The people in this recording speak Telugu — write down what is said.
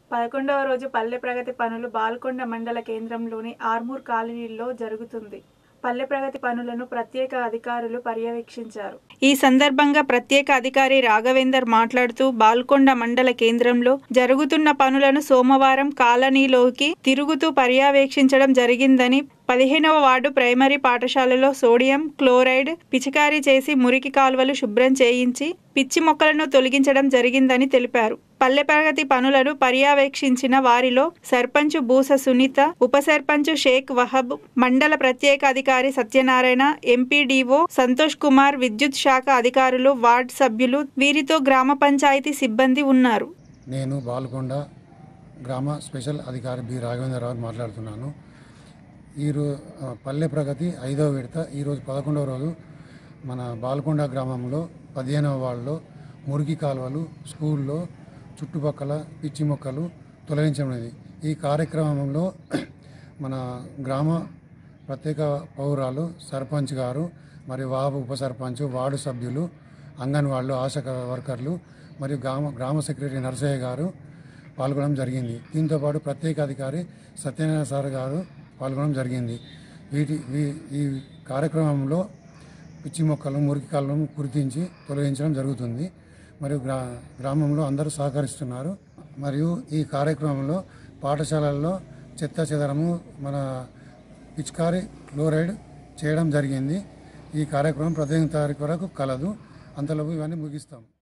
11వ రోజు పల్లె ప్రగతి పనులు బాల్కొండ మండల కేంద్రంలోని ఆర్మూర్ కాలనీలో జరుగుతుంది. పల్లె ప్రగతి పనులను ప్రత్యేక అధికారులు పర్యవేక్షించారు. ఈ సందర్భంగా ప్రత్యేక అధికారి రాఘవేందర్ మాట్లాడుతూ బాల్కొండ మండల కేంద్రంలో జరుగుతున్న పనులను సోమవారం కాలనీలోకి తిరుగుతూ పర్యవేక్షించడం జరిగిందని, 15వ వార్డు ప్రైమరీ పాఠశాలలో సోడియం క్లోరైడ్ పిచికారీ చేసి మురికి కాలువలు శుభ్రం చేయించి పిచ్చి మొక్కలను తొలగించడం జరిగిందని తెలిపారు. పల్లె ప్రగతి పనులను పర్యవేక్షించిన వారిలో సర్పంచ్ బూస సునీత, ఉప సర్పంచ్ షేక్ వహబ్, మండల ప్రత్యేక అధికారి సత్యనారాయణ, ఎంపీడీఓ సంతోష్ కుమార్, విద్యుత్ శాఖ అధికారులు, వార్డు సభ్యులు, వీరితో గ్రామ పంచాయతీ సిబ్బంది ఉన్నారు. నేను బాల్కొండ గ్రామ స్పెషల్ అధికారి బి రాఘవేంద్రరావు మాట్లాడుతున్నాను. పల్లె ప్రగతి 5వ విడత ఈరోజు 11వ రోజు మన బాల్కొండ గ్రామంలో 15వ వార్డులో మురికి కాలువలు, స్కూల్లో చుట్టుపక్కల పిచ్చి మొక్కలు తొలగించబడింది. ఈ కార్యక్రమంలో మన గ్రామ ప్రత్యేక పౌరాలు, సర్పంచ్ గారు మరియు ఉప సర్పంచ్, వార్డు సభ్యులు, అంగన్వాడీలు, ఆశా వర్కర్లు మరియు గ్రామ సెక్రటరీ నరసయ్య గారు పాల్గొనడం జరిగింది. దీంతోపాటు ప్రత్యేక అధికారి సత్యనారాయణ సార్ గారు పాల్గొనడం జరిగింది. ఈ కార్యక్రమంలో పిచ్చి మొక్కలు, మురికి కాలువలను గుర్తించి తొలగించడం జరుగుతుంది. మరియు గ్రామంలో అందరూ సహకరిస్తున్నారు. మరియు ఈ కార్యక్రమంలో పాఠశాలల్లో చెత్త చెదరము మన పిచికారీ క్లోరైడ్ చేయడం జరిగింది. ఈ కార్యక్రమం 15వ తారీఖు వరకు కలదు. అంతలోపు ఇవన్నీ ముగిస్తాం.